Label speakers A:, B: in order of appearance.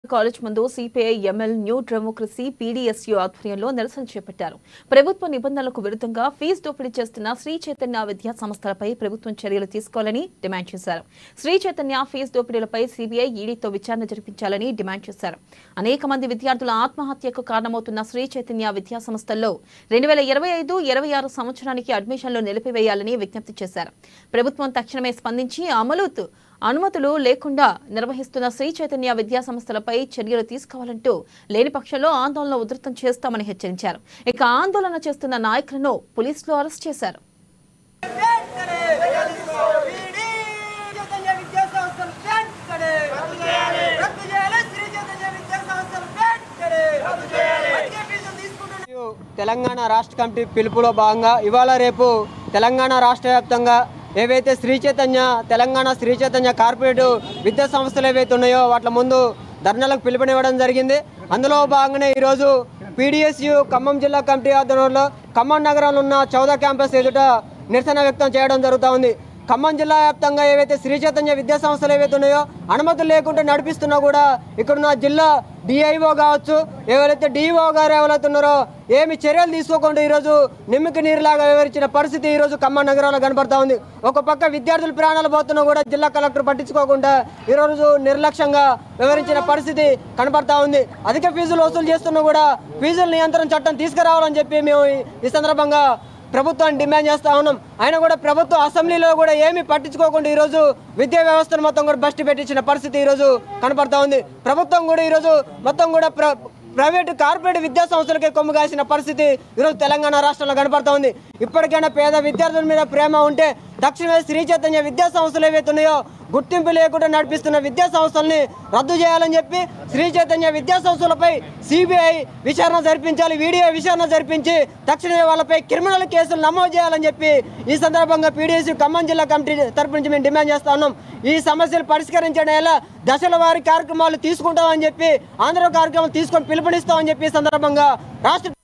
A: College ముందు CPI ML new democracy PDSU ఆధ్వర్యంలో నిరసన చేపట్టారు. ప్రభుత్వ నిబంధనలకు విరుద్ధంగా ఫీజు దోపిడీ చేస్తున్న శ్రీ చైతన్య విద్యా సంస్థలపై ప్రభుత్వం చర్యలు తీసుకోవాలని డిమాండ్ చేశారు. శ్రీ చైతన్య ఫీజు దోపిడీలపై సిబిఐ ఈడీతో విచారణ జరిపించాలని డిమాండ్ చేశారు. అనేక మంది విద్యార్థుల ఆత్మహత్యకు కారణమవుతున్న శ్రీ చైతన్య విద్యా సంస్థల్లో 2025-26 సంవత్సరానికి అడ్మిషన్లు నిలిపివేయాలని విజ్ఞప్తి చేశారు. ప్రభుత్వం తక్షణమే స్పందించి అనుమతులు లేకుండా నిర్వహిస్తున్న శ్రీ చైతన్య విద్యా సంస్థలపై చర్యలు తీసుకోవాలంటూ లేని పక్షంలో ఆందోళన ఉధృతం చేస్తామని హెచ్చరించారు. ఇక ఆందోళన చేస్తున్న నాయకులను పోలీసులు అరెస్ట్ చేశారు.
B: తెలంగాణ రాష్ట్ర కమిటీ పిలుపులో భాగంగా ఇవాళ రేపు తెలంగాణ రాష్ట్ర వ్యాప్తంగా ఏవైతే తెలంగాణ శ్రీ చైతన్య కార్పొరేట్ విద్యా సంస్థలు ఏవైతే ఉన్నాయో వాటి ముందు ధర్నాలకు పిలుపునివ్వడం జరిగింది. అందులో భాగంగానే ఈరోజు పీడీఎస్యూ ఖమ్మం జిల్లా కమిటీ ఆధ్వర్యంలో ఖమ్మం నగరంలో ఉన్న చౌదా క్యాంపస్ ఎదుట నిరసన వ్యక్తం చేయడం జరుగుతూ ఉంది. ఖమ్మం జిల్లా వ్యాప్తంగా ఏవైతే శ్రీ చైతన్య విద్యా సంస్థలు ఏవైతే ఉన్నాయో అనుమతులు లేకుండా నడిపిస్తున్నా కూడా ఇక్కడున్న జిల్లా డిఐఓ కావచ్చు, ఎవరైతే డిఈఓ గారు ఎవరైతే ఉన్నారో ఏమి చర్యలు తీసుకోకుండా ఈరోజు నిమ్మకి నీరులాగా వివరించిన పరిస్థితి ఈరోజు ఖమ్మం నగరంలో కనబడతా ఉంది. ఒక పక్క విద్యార్థుల ప్రాణాలు పోతున్నా కూడా జిల్లా కలెక్టర్ పట్టించుకోకుండా ఈరోజు నిర్లక్ష్యంగా వివరించిన పరిస్థితి కనబడతా ఉంది. అధిక ఫీజులు వసూలు చేస్తున్నా కూడా ఫీజుల నియంత్రణ చట్టం తీసుకురావాలని చెప్పి మేము ఈ సందర్భంగా ప్రభుత్వాన్ని డిమాండ్ చేస్తూ ఉన్నాం. అయినా కూడా ప్రభుత్వ అసెంబ్లీలో కూడా ఏమీ పట్టించుకోకుండా ఈరోజు విద్యా వ్యవస్థను మొత్తం కూడా బస్టి పెట్టించిన పరిస్థితి ఈరోజు కనపడతా ఉంది. ప్రభుత్వం కూడా ఈరోజు మొత్తం కూడా ప్రైవేటు కార్పొరేట్ విద్యా సంస్థలకే కొమ్ము కాసిన పరిస్థితి ఈరోజు తెలంగాణ రాష్ట్రంలో కనపడతా ఉంది. ఇప్పటికైనా పేద విద్యార్థుల మీద ప్రేమ ఉంటే దక్షిణ శ్రీ చైతన్య విద్యా సంస్థలు ఏవైతే ఉన్నాయో గుర్తింపు లేకుండా నడిపిస్తున్న విద్యా సంస్థల్ని రద్దు చేయాలని చెప్పి శ్రీ చైతన్య విద్యా సంస్థలపై సిబిఐ విచారణ జరిపించాలి, వీడియో విచారణ జరిపించి తక్షణమే వాళ్ళపై క్రిమినల్ కేసులు నమోదు చేయాలని చెప్పి ఈ సందర్భంగా పీడీఎస్యూ ఖమ్మం జిల్లా కమిటీ తరపు నుంచి మేము డిమాండ్ చేస్తా ఉన్నాం. ఈ సమస్యలు పరిష్కరించడం ఎలా దశల వారి కార్యక్రమాలు తీసుకుంటామని చెప్పి ఆంధ్ర కార్యక్రమాలు తీసుకొని పిలుపునిస్తామని చెప్పి ఈ సందర్భంగా రాష్ట్ర